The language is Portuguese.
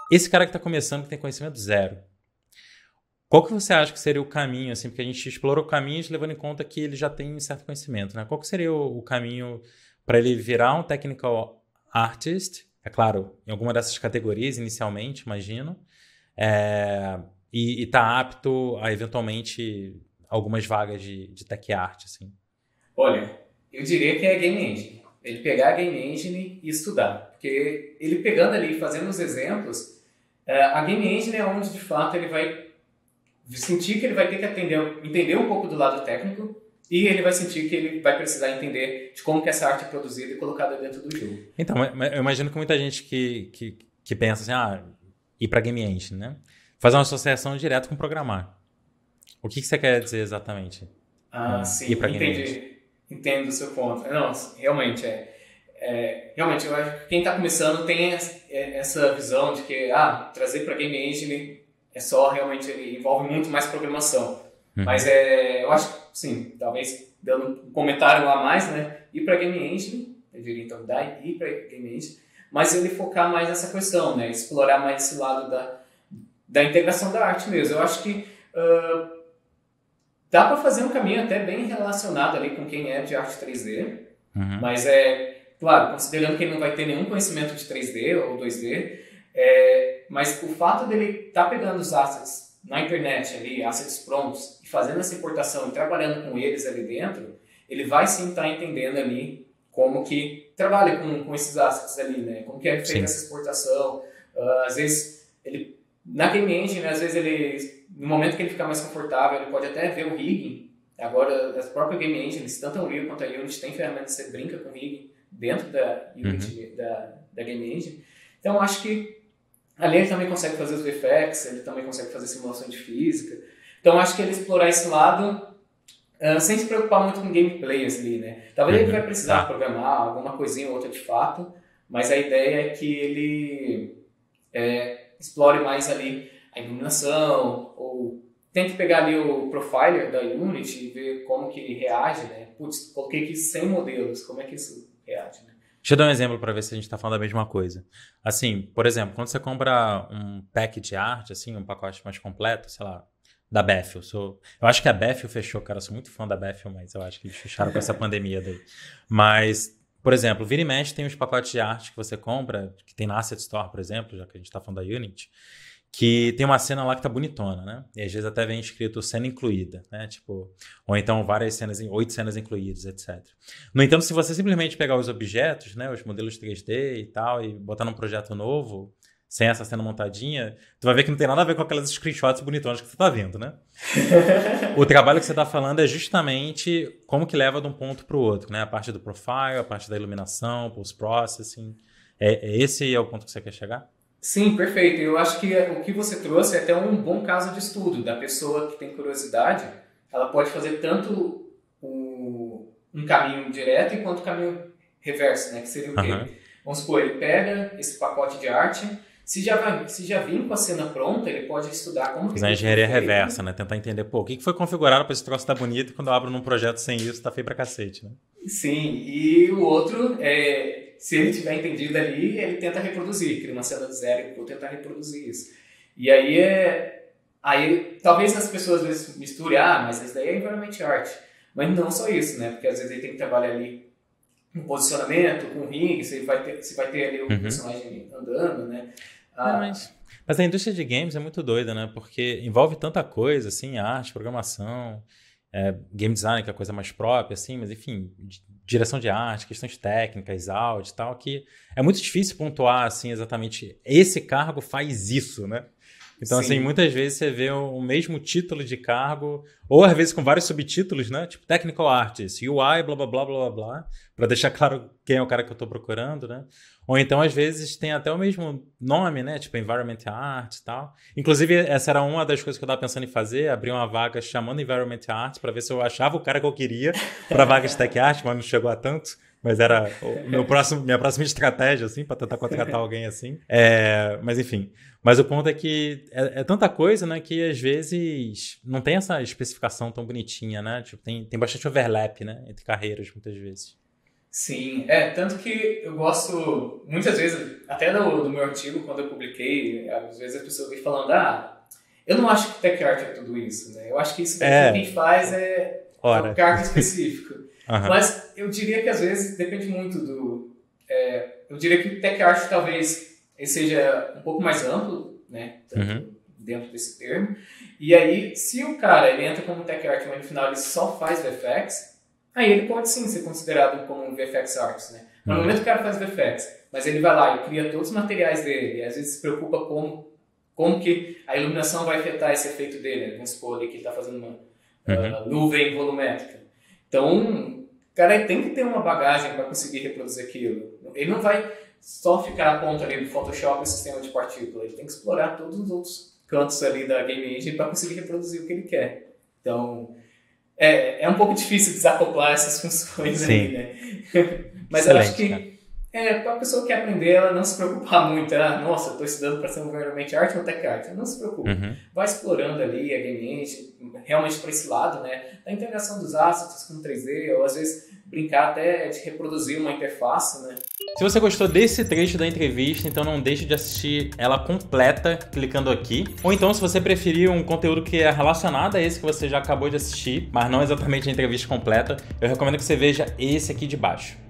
Esse cara que está começando, que tem conhecimento zero, qual que você acha que seria o caminho, assim, porque a gente explorou caminhos levando em conta que ele já tem certo conhecimento, né? Qual que seria o caminho para ele virar um technical artist? É claro, em alguma dessas categorias inicialmente, imagino, é, e tá apto a eventualmente algumas vagas de tech art, assim. Olha, eu diria que é Game Engine. Ele pegar a Game Engine e estudar. Porque ele pegando ali, fazendo os exemplos, a Game Engine é onde de fato ele vai sentir que ele vai ter que entender um pouco do lado técnico e ele vai sentir que ele vai precisar entender de como que essa arte é produzida e colocada dentro do jogo. Então, eu imagino que muita gente que pensa assim, ir para game engine, né? Faz uma associação direta com programar. O que você quer dizer exatamente Ah, com ir para sim, game engine? entendi. Entendo o seu ponto. Não, realmente realmente, eu acho que quem está começando tem essa visão de que trazer para Game Engine é só realmente ele envolve muito mais programação. Mas Uhum. eu acho que sim, talvez dando um comentário a mais, né? Ir para Game Engine, eu diria então ir para Game Engine, mas ele focar mais nessa questão, né? Explorar mais esse lado da integração da arte mesmo. Eu acho que dá para fazer um caminho até bem relacionado ali com quem é de arte 3D, Uhum. mas claro, considerando que ele não vai ter nenhum conhecimento de 3D ou 2D, mas o fato dele estar pegando os assets na internet ali, assets prontos, e fazendo essa importação e trabalhando com eles ali dentro, ele vai sim estar entendendo ali como que trabalha com esses assets ali, né? Como que é feita Sim. essa exportação. Às vezes, na Game Engine, né, às vezes no momento que ele ficar mais confortável, ele pode até ver o rigging. Agora, as próprias Game Engines, tanto a Unreal quanto a Unity, tem ferramentas que você brinca com o rigging dentro da Uhum. Unity, da Game Engine. Então, acho que ali ele também consegue fazer os VFX, ele também consegue fazer simulação de física. Então, acho que ele explorar esse lado sem se preocupar muito com gameplay ali, né? Talvez ele vai Uhum. precisar Tá. programar alguma coisinha ou outra de fato, mas a ideia é que ele explore mais ali a iluminação, ou tente pegar ali o profiler da Unity e ver como que ele reage, né? Putz, coloquei aqui 100 modelos, como é que isso reage, né? Deixa eu dar um exemplo para ver se a gente está falando da mesma coisa. Assim, por exemplo, quando você compra um pack de arte, assim, um pacote mais completo, sei lá, da Bethel. Eu acho que a Bethel fechou, cara. Eu sou muito fã da Bethel, mas eu acho que eles fecharam com essa pandemia daí. Mas, por exemplo, vira e mexe tem os pacotes de arte que você compra, que tem na Asset Store, por exemplo, já que a gente está falando da Unity, que tem uma cena lá que tá bonitona, né? E às vezes até vem escrito cena incluída, né? Tipo, ou então várias cenas, 8 cenas incluídas, etc. No entanto, se você simplesmente pegar os objetos, né, os modelos 3D e tal, e botar num projeto novo, sem essa cena montadinha, tu vai ver que não tem nada a ver com aquelas screenshots bonitonas que você tá vendo, né? O trabalho que você tá falando é justamente como que leva de um ponto pro outro, né? A parte do profile, a parte da iluminação, post-processing. Esse é o ponto que você quer chegar? Sim, perfeito. Eu acho que o que você trouxe é até um bom caso de estudo da pessoa que tem curiosidade. Ela pode fazer tanto um caminho direto quanto o caminho reverso, né? Que seria o quê? Aham. Vamos supor, ele pega esse pacote de arte, se já vir com a cena pronta, ele pode estudar como que Fazer uma aquilo foi engenharia feito. reversa, né? Tentar entender, pô, o que foi configurado para esse troço estar bonito e quando eu abro num projeto sem isso, tá feio pra cacete, né? Sim, e o outro, se ele tiver entendido ali, ele tenta reproduzir, cria uma cena de zero e vou tentar reproduzir isso. E aí talvez as pessoas às vezes misturem, mas isso daí é environment art. Mas não só isso, né? Porque às vezes ele tem que trabalhar ali um posicionamento, com rig, se vai ter ali o Uhum. personagem andando, né? É, Ah, mas a indústria de games é muito doida, né? Porque envolve tanta coisa, assim, arte, programação, game design, que é a coisa mais própria, assim, mas enfim, direção de arte, questões técnicas, áudio e tal, que é muito difícil pontuar, assim, exatamente esse cargo faz isso, né? Então, assim, sim, muitas vezes você vê o mesmo título de cargo, ou às vezes com vários subtítulos, né? Tipo Technical Artist, UI, blá, blá, blá, blá, blá, blá, pra deixar claro quem é o cara que eu tô procurando, né? Ou então, às vezes, tem até o mesmo nome, né? Tipo Environment Art e tal. Inclusive, essa era uma das coisas que eu tava pensando em fazer, abrir uma vaga chamando Environment Art pra ver se eu achava o cara que eu queria pra vaga de Tech Art, mas não chegou a tanto. Mas era minha próxima estratégia, assim, pra tentar contratar alguém assim. Mas enfim. Mas o ponto é que é tanta coisa, né, que às vezes não tem essa especificação tão bonitinha, né? Tipo, tem bastante overlap, né, entre carreiras, muitas vezes. Sim, tanto que eu gosto, muitas vezes, até do meu artigo, quando eu publiquei, às vezes a pessoa vem falando, eu não acho que Tech Art é tudo isso, né? Eu acho que isso daqui quem faz é um cargo específico. Uhum. Mas eu diria que às vezes depende muito eu diria que o Tech Art talvez ele seja um pouco mais amplo, né? Dentro desse termo. E aí, se o cara ele entra como Tech Art, mas no final ele só faz VFX, aí ele pode sim ser considerado como um VFX Artist, né? No momento que o cara faz VFX, mas ele vai lá e cria todos os materiais dele, e às vezes se preocupa como que a iluminação vai afetar esse efeito dele, né? Vamos supor ali que ele está fazendo uma nuvem volumétrica. Então, o cara tem que ter uma bagagem para conseguir reproduzir aquilo. Ele não vai só ficar a ponta ali do Photoshop e o sistema de partícula, ele tem que explorar todos os outros cantos ali da Game Engine para conseguir reproduzir o que ele quer. Então, é um pouco difícil desacoplar essas funções aí, né? Mas eu acho que para a pessoa que quer aprender, ela não se preocupar muito. Nossa, eu estou estudando para ser um environment art ou tech art. Não se preocupe. Vai explorando ali a Game Engine, realmente para esse lado, né? Da integração dos assets com 3D, ou às vezes brincar até de reproduzir uma interface, né? Se você gostou desse trecho da entrevista, então não deixe de assistir ela completa clicando aqui. Ou então, se você preferir um conteúdo que é relacionado a esse que você já acabou de assistir, mas não exatamente a entrevista completa, eu recomendo que você veja esse aqui de baixo.